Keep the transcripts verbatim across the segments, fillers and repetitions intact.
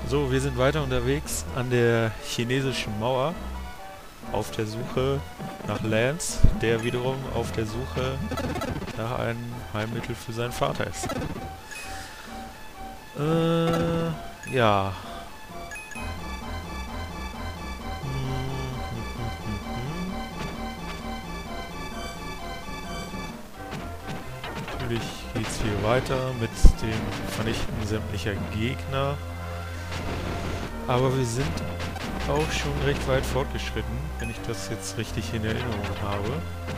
So, wir sind weiter unterwegs an der chinesischen Mauer auf der Suche nach Lance, der wiederum auf der Suche nach einem Heilmittel für seinen Vater ist. Äh, ja. Natürlich geht es hier weiter mit dem Vernichten sämtlicher Gegner. Aber wir sind auch schon recht weit fortgeschritten, wenn ich das jetzt richtig in Erinnerung habe.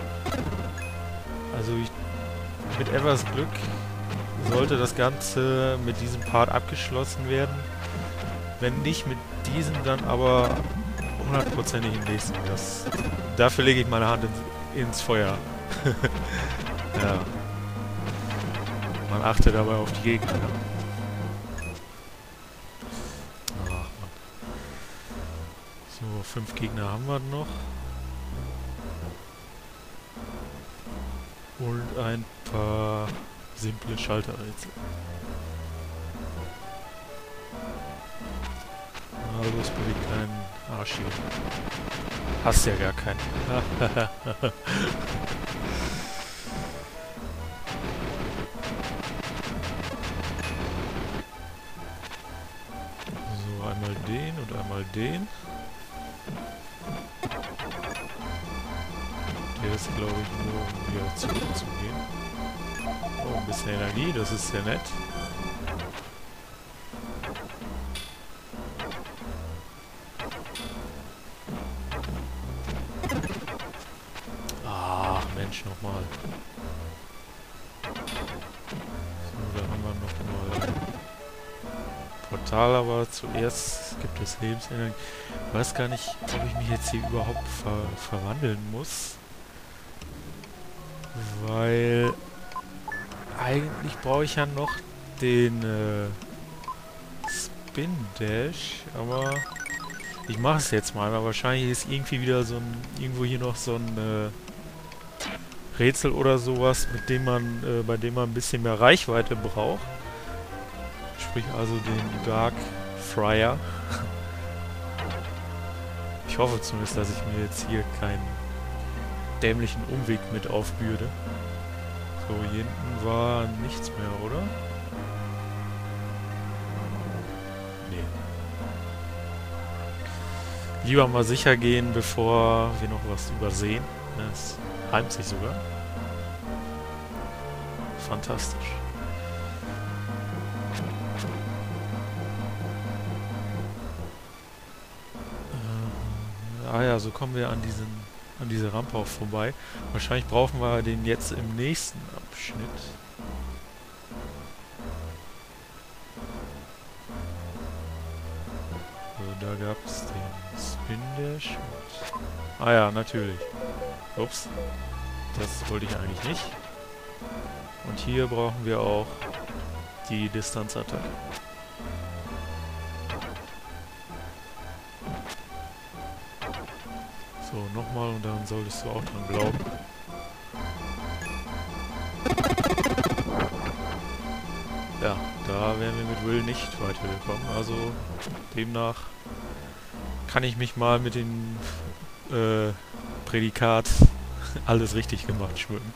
Also ich, mit etwas Glück sollte das Ganze mit diesem Part abgeschlossen werden. Wenn nicht mit diesem, dann aber hundertprozentig im nächsten. Das, dafür lege ich meine Hand ins, ins Feuer. Ja. Man achte dabei auf die Gegner. Ach, Mann. So, fünf Gegner haben wir noch. Und ein paar simple Schalterrätsel. Na los, bewegt deinen Arsch hier. Hast ja gar keinen. So, einmal den und einmal den. Der ist, glaube ich, nur um wieder zurückzugehen. Oh, ein bisschen Energie, das ist sehr nett. Ach, Mensch, nochmal. So, da haben wir nochmal ein Portal, aber zuerst gibt es Lebensenergie. Ich weiß gar nicht, ob ich mich jetzt hier überhaupt ver verwandeln muss. Weil eigentlich brauche ich ja noch den äh, Spin Dash, aber ich mache es jetzt mal, aber wahrscheinlich ist irgendwie wieder so ein, irgendwo hier noch so ein äh, Rätsel oder sowas, mit dem man, äh, bei dem man ein bisschen mehr Reichweite braucht. Sprich also den Dark Friar. Ich hoffe zumindest, dass ich mir jetzt hier keinen dämlichen Umweg mit aufbürde. So, hier hinten war nichts mehr, oder? Nee. Lieber mal sicher gehen, bevor wir noch was übersehen. Das reimt sich sogar. Fantastisch. Äh, ah ja, so kommen wir an diesen an diese Rampe auch vorbei. Wahrscheinlich brauchen wir den jetzt im nächsten Abschnitt. So, da gab es den Spin Dash. Ah ja, natürlich. Ups. Das wollte ich eigentlich nicht. Und hier brauchen wir auch die Distanzattacke. So, nochmal und dann solltest du auch dran glauben. Ja, da wären wir mit Will nicht weitergekommen. Also demnach kann ich mich mal mit dem äh, Prädikat alles richtig gemacht schmücken.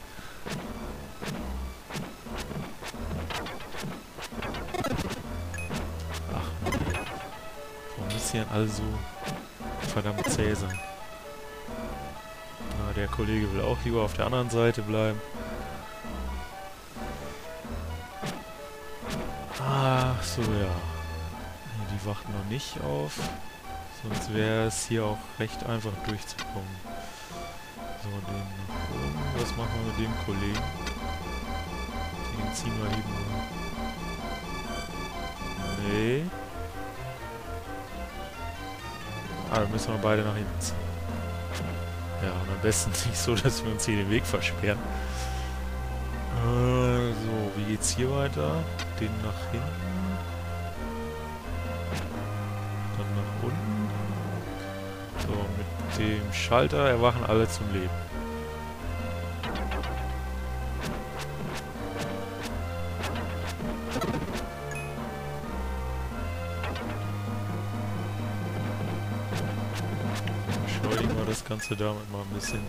Ach Mann, warum ist hier also verdammt zäh sein? Der Kollege will auch lieber auf der anderen Seite bleiben. Ach so, ja. Die wachten noch nicht auf. Sonst wäre es hier auch recht einfach durchzukommen. So, den nach oben. Was machen wir mit dem Kollegen? Den ziehen wir eben mal. Nee. Ah, dann müssen wir beide nach hinten ziehen. Ja, und am besten nicht so, dass wir uns hier den Weg versperren. Äh, so, wie geht's hier weiter? Den nach hinten. Dann nach unten. So, mit dem Schalter erwachen alle zum Leben. beschleunigen wir das Ganze damit mal ein bisschen.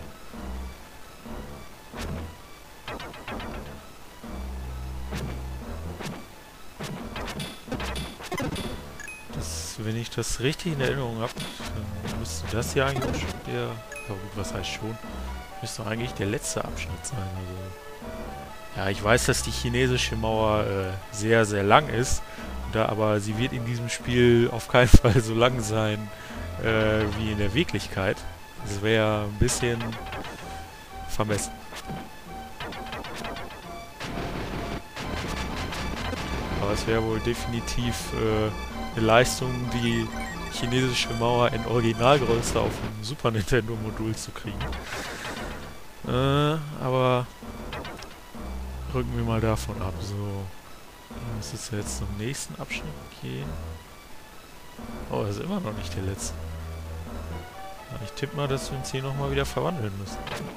Das, wenn ich das richtig in Erinnerung habe, dann müsste das ja eigentlich auch schon der... Ja gut, was heißt schon? Müsste eigentlich der letzte Abschnitt sein. Also ja, ich weiß, dass die chinesische Mauer äh, sehr, sehr lang ist. Da, aber sie wird in diesem Spiel auf keinen Fall so lang sein äh, wie in der Wirklichkeit. Das wäre ein bisschen vermessen. Aber es wäre wohl definitiv äh, eine Leistung, die chinesische Mauer in Originalgröße auf dem Super Nintendo-Modul zu kriegen. Äh, aber rücken wir mal davon ab. So, muss es jetzt zum nächsten Abschnitt gehen. Oh, das ist immer noch nicht der letzte. Ich tippe mal, dass wir uns hier nochmal wieder verwandeln müssen.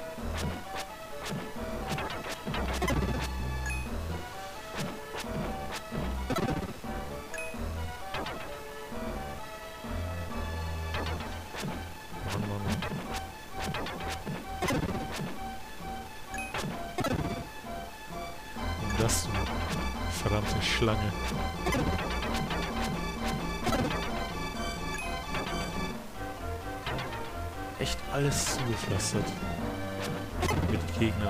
Mann, Mann, Mann. Und das, du verdammte Schlange. Echt alles zugepflastert. Mit Gegnern.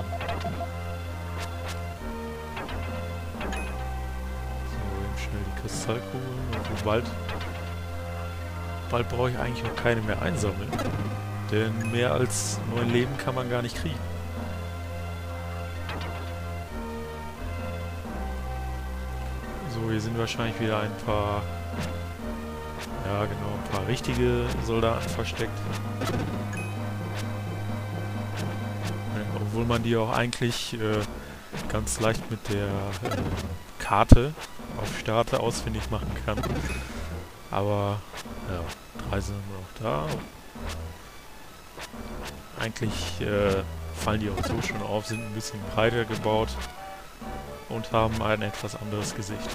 So, eben schnell die Kristallkugeln. Und bald, bald brauche ich eigentlich auch keine mehr einsammeln. Denn mehr als neun Leben kann man gar nicht kriegen. So, hier sind wahrscheinlich wieder ein paar... Ja, genau, ein paar richtige Soldaten versteckt. Obwohl man die auch eigentlich äh, ganz leicht mit der äh, Karte auf Starte ausfindig machen kann. Aber, ja, drei sind noch da. Eigentlich äh, fallen die auch so schon auf, sind ein bisschen breiter gebaut und haben ein etwas anderes Gesicht.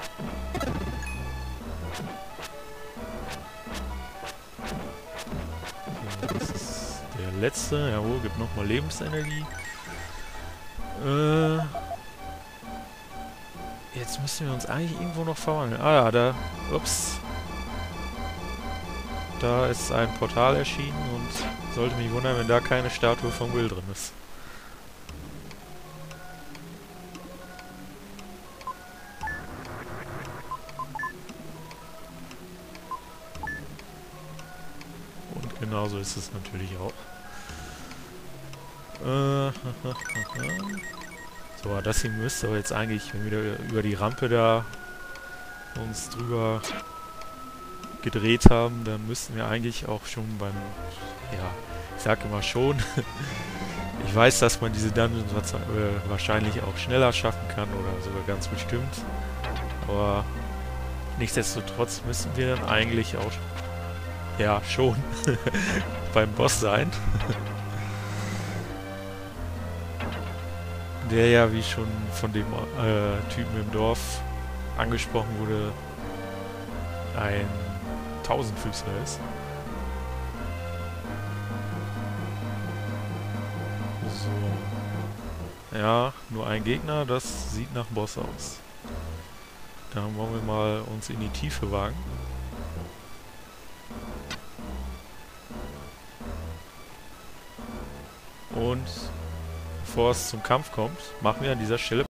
Letzte, jawohl, gibt nochmal Lebensenergie. Äh, jetzt müssen wir uns eigentlich irgendwo noch verwandeln. Ah ja, da, ups. Da ist ein Portal erschienen und sollte mich wundern, wenn da keine Statue von Will drin ist. Und genauso ist es natürlich auch. Äh, so, das hier müsste aber jetzt eigentlich, wenn wir da über die Rampe da uns drüber gedreht haben, dann müssten wir eigentlich auch schon beim, ja, ich sag immer schon, ich weiß, dass man diese Dungeons äh, wahrscheinlich auch schneller schaffen kann oder sogar ganz bestimmt, aber nichtsdestotrotz müssen wir dann eigentlich auch, ja, schon beim Boss sein. Der ja, wie schon von dem äh, Typen im Dorf angesprochen wurde, ein Tausendfüßler ist. So. Ja, nur ein Gegner, das sieht nach Boss aus. Dann wollen wir mal uns in die Tiefe wagen. Und bevor es zum Kampf kommt, machen wir an dieser Stelle